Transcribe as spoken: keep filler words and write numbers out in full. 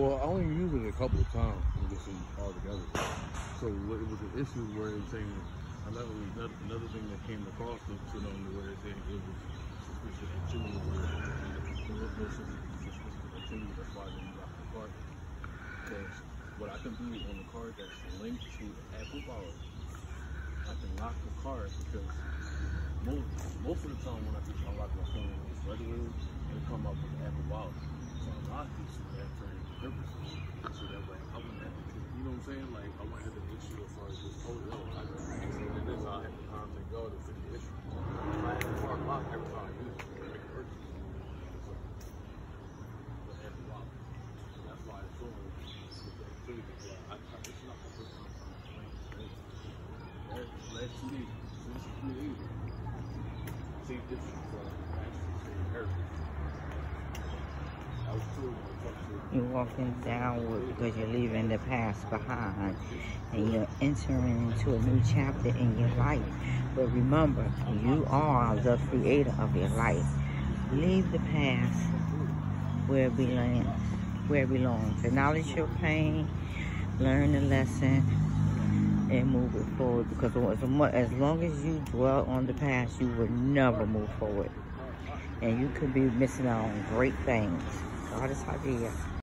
Well, I only used it a couple of times just all together. So it was an issue where it was saying another another thing that came across the you know where it said it was suspicious activity where there was no suspicious activity. That's why they locked the card. Because what I can do on the card that's linked to Apple Wallet, I can lock the card because most most of the time when I just unlock my phone, it's regular, it come up with Apple Wallet. So I lock it so that for purposes. So that way I wouldn't have to, you know what I'm saying? Like I wouldn't have an issue as far as just, oh no, I got an accident in this, I'll have to contact y'all to fix the issue. I have to card lock every time I use it to make a purchase. So the Apple Wallet. So that's why it's showing with the activity. Yeah, I, I, it's not my first time trying to explain it. Last two days, since it's three days, same difference for actually inheritance. You're walking downward because you're leaving the past behind and you're entering into a new chapter in your life. But remember, you are the creator of your life. Leave the past where it belongs. Where it belongs. Acknowledge your pain, learn the lesson, and move it forward. Because as long as you dwell on the past, you will never move forward. And you could be missing out on great things. Goddess Hadia.